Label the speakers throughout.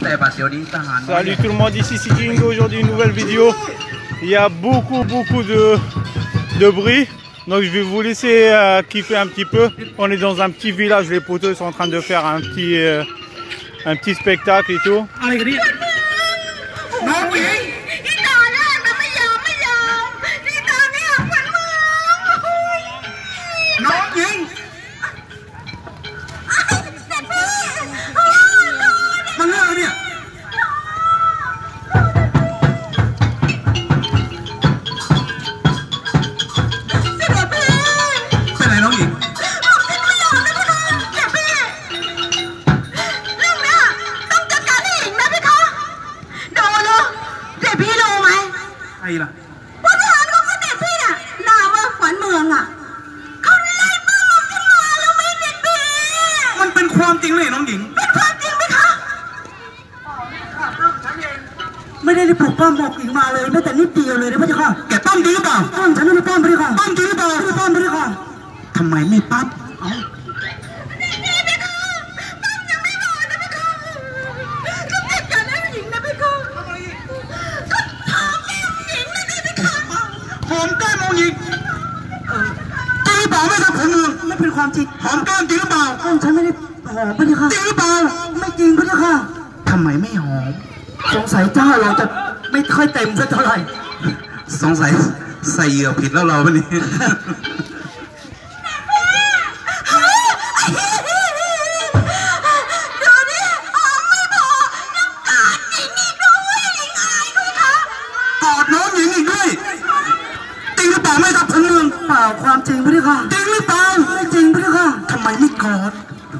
Speaker 1: Salut tout le monde, ici c'est Jingo. Aujourd'hui une nouvelle vidéo. Il y a beaucoup de bruit. Donc je vais vous laisser kiffer un petit peu. On est dans un petit village, les poteaux sont en train de faire un petit spectacle et tout.
Speaker 2: ไม่ได้ปลุกปั้มบอกอีกมาเลยแม้แต่นิดเดียวเลยนะพระเจ้าค่ะแกปั้มดีหรือเปล่าปั้มฉันไม่ได้ปั้มพระเจ้าค่ะปั้มจริงหรือเปล่าไม่ได้ปั้มพระเจ้าค่ะทำไมไม่ปั้มหอมแก้มองหญิงจริงหรือเปล่าไม่ครับผมไม่เป็นความจริงหอมแก้มจริงหรือเปล่าฉันไม่ได้หอมพระเจ้าค่ะจริงหรือเปล่าไม่จริงพระเจ้าค่ะทำไมไม่หอมสงสัยเจ้าเราจะไม่ค่อยเต็มสักเท่าไหร่สงสัยใส่เหยื่อผิดแล้วเราวันนี้กอดน้องหญิงอีกด้วยจริงหรือเปล่าไม่ครับคุณลุงเปล่าความจริงพระเจ้าค่ะจริงหรือเปล่าไม่จริงพระเจ้าค่ะทำไมไม่กอด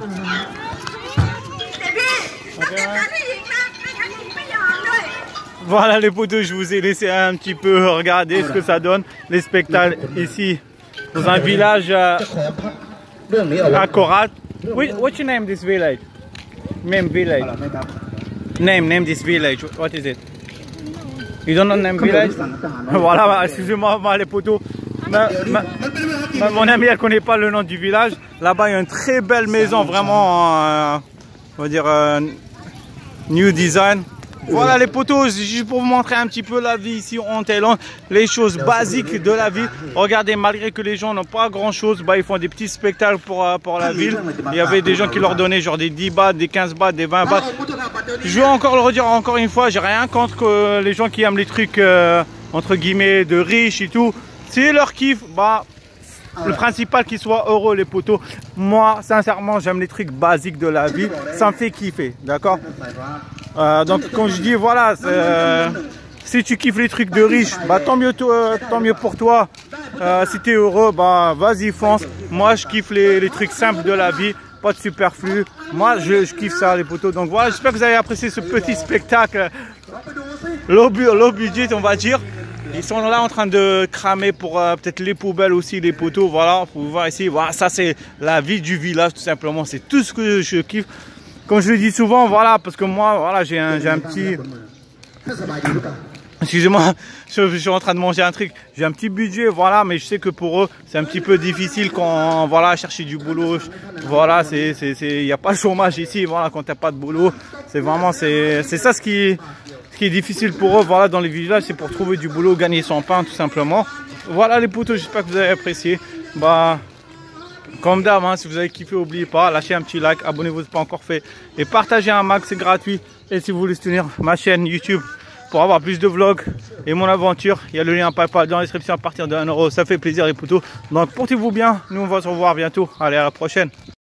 Speaker 1: Voilà les potos, je vous ai laissé un petit peu regarder ce que ça donne, les spectacles ici dans un village à Korat. What's your name this village? Name village. Name this village. What is it? You don't know name village? Voilà, excusez-moi les potos. Mon ami elle connaît pas le nom du village. Là-bas il y a une très belle maison, vraiment, on va dire new design. Voilà les potos, juste pour vous montrer un petit peu la vie ici en Thaïlande, les choses basiques de la ville. Regardez, malgré que les gens n'ont pas grand chose, bah, ils font des petits spectacles pour la ville. Il y avait des gens qui leur donnaient genre des 10 bahts, des 15 bahts, des 20 bahts. Je vais encore le redire encore une fois, j'ai rien contre les gens qui aiment les trucs entre guillemets de riches et tout. C'est leur kiff, bah le principal qu'ils soient heureux les potos. Moi sincèrement j'aime les trucs basiques de la vie, ça me fait kiffer, d'accord. Donc quand je dis voilà, si tu kiffes les trucs de riches, bah tant mieux pour toi. Si tu es heureux, bah vas-y fonce. Moi je kiffe les trucs simples de la vie, pas de superflu. Moi je kiffe ça les potos. Donc voilà, j'espère que vous avez apprécié ce petit spectacle low budget on va dire. Ils sont là en train de cramer pour peut-être les poubelles aussi, les poteaux. Voilà, vous voir ici. Voilà, ça c'est la vie du village tout simplement. C'est tout ce que je kiffe. Comme je le dis souvent, voilà, parce que moi, voilà, j'ai un petit. Excusez-moi, je suis en train de manger un truc. J'ai un petit budget, voilà, mais je sais que pour eux, c'est un petit peu difficile quand, voilà, chercher du boulot. Voilà, il n'y a pas de chômage ici. Voilà, quand t'as pas de boulot, c'est vraiment, c'est ça ce qui est difficile pour eux, voilà, dans les villages, c'est pour trouver du boulot, gagner son pain, tout simplement. Voilà les potos, j'espère que vous avez apprécié. Bah, comme d'hab, hein, si vous avez kiffé, n'oubliez pas, lâchez un petit like, abonnez-vous si ce n'est pas encore fait et partagez un max, c'est gratuit. Et si vous voulez soutenir ma chaîne YouTube pour avoir plus de vlogs et mon aventure, il y a le lien PayPal dans la description à partir de 1 €, ça fait plaisir les potos. Donc portez-vous bien, nous on va se revoir bientôt, allez à la prochaine.